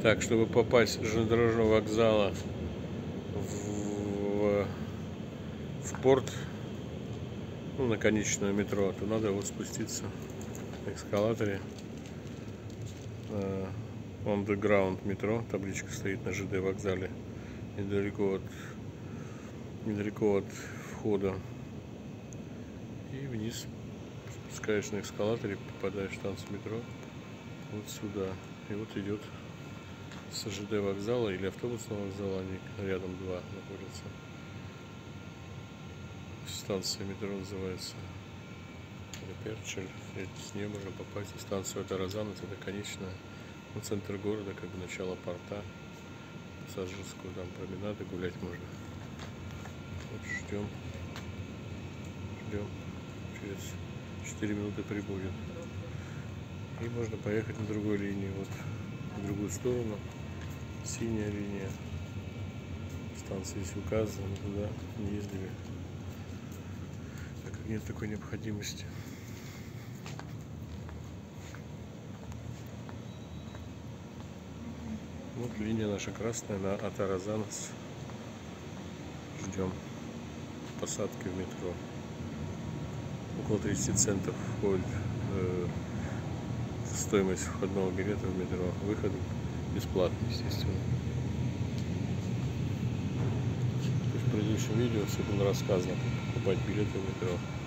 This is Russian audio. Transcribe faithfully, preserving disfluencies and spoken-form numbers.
Так, чтобы попасть с железнодорожного вокзала в, в порт, ну, на конечное метро, то надо вот спуститься на эскалаторе. On the ground метро, табличка стоит на ЖД вокзале, недалеко от, недалеко от входа. И вниз спускаешь на эскалаторе, попадаешь в станцию метро вот сюда. И вот идет с ЖД вокзала или автобусного вокзала, они рядом два находятся. Станция метро называется Перчель. С нее можно попасть в станцию Таразанец, это конечная, ну, центр города, как бы начало порта, пассажирскую, там променады, гулять можно. Вот ждем, ждем, через четыре минуты прибудет. И можно поехать на другой линии, вот в другую сторону, синяя линия, станция здесь указана, мы туда не ездили, так как нет такой необходимости. Вот линия наша красная на Атаразанец. Ждем посадки в метро. Около тридцати центов входит э, стоимость входного билета в метро. Выход бесплатный, естественно. То есть в предыдущем видео все было рассказано, как покупать билеты в метро.